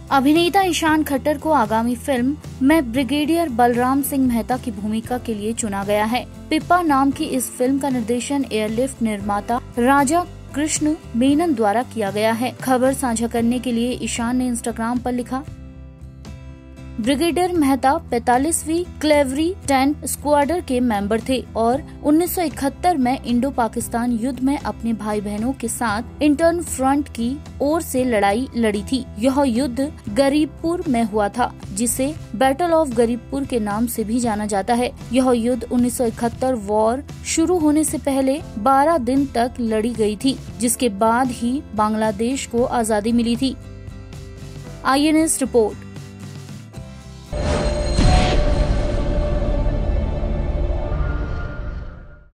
अभिनेता ईशान खट्टर को आगामी फिल्म में ब्रिगेडियर बलराम सिंह मेहता की भूमिका के लिए चुना गया है। पिप्पा नाम की इस फिल्म का निर्देशन एयरलिफ्ट निर्माता राजा कृष्ण मेनन द्वारा किया गया है। खबर साझा करने के लिए ईशान ने इंस्टाग्राम पर लिखा, ब्रिगेडियर मेहता 45वीं कैवेलरी टैंक स्क्वाड्रन के मेंबर थे और 1971 में इंडो पाकिस्तान युद्ध में अपने भाई बहनों के साथ इंटर्न फ्रंट की ओर से लड़ाई लड़ी थी। यह युद्ध गरीबपुर में हुआ था, जिसे बैटल ऑफ गरीबपुर के नाम से भी जाना जाता है। यह युद्ध 1971 वॉर शुरू होने से पहले 12 दिन तक लड़ी गई थी, जिसके बाद ही बांग्लादेश को आजादी मिली थी। INS report.